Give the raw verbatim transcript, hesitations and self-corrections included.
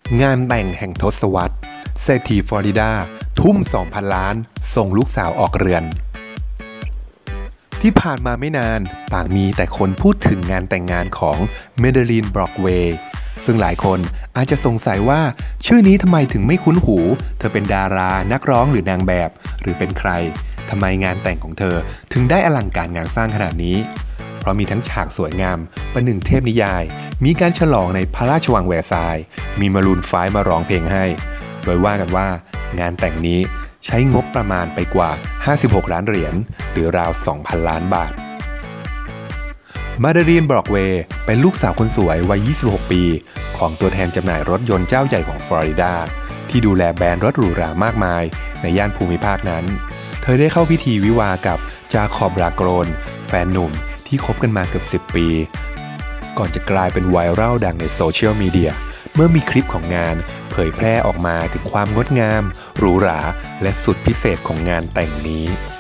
งานแต่งแห่งทศวรรษเศรษฐีฟลอริดาทุ่ม สองพัน ล้านส่งลูกสาวออกเรือนที่ผ่านมาไม่นานต่างมีแต่คนพูดถึงงานแต่งงานของเมเดลีน บรอกเวย์ซึ่งหลายคนอาจจะสงสัยว่าชื่อนี้ทำไมถึงไม่คุ้นหูเธอเป็นดารานักร้องหรือนางแบบหรือเป็นใครทำไมงานแต่งของเธอถึงได้อลังการงานสร้างขนาดนี้เพราะมีทั้งฉากสวยงามประหนึ่งเทพนิยายมีการฉลองในพระราชวังแวร์ซายน์มีมารูนไฟว์มาร้องเพลงให้โดยว่ากันว่างานแต่งนี้ใช้งบประมาณไปกว่าห้าสิบหกล้านเหรียญหรือราว สองพัน ล้านบาทมาดารีน บรอกเวย์เป็นลูกสาวคนสวยวัยยี่สิบหกปีของตัวแทนจำหน่ายรถยนต์เจ้าใหญ่ของฟลอริดาที่ดูแลแบรนด์รถหรูหรามากมายในย่านภูมิภาคนั้นเธอได้เข้าพิธีวิวากับจาคอบ ลาโกรนแฟนหนุ่มที่คบกันมาเกือบสิบปีก่อนจะกลายเป็นไวรัลดังในโซเชียลมีเดียเมื่อมีคลิปของงานเผยแพร่ออกมาถึงความงดงามหรูหราและสุดพิเศษของงานแต่งนี้